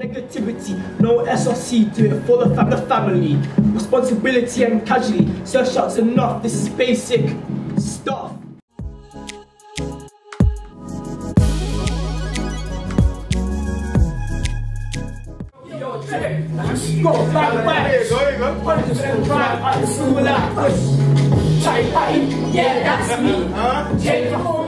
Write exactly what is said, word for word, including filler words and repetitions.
negativity, no S or C to it for the, fam the family. Responsibility and casually, sir shots enough, this is basic stuff. Go back, back. There you go, there you go. one hundred percent drive, I can school out. Try party, yeah, that's me. Huh? Take the whole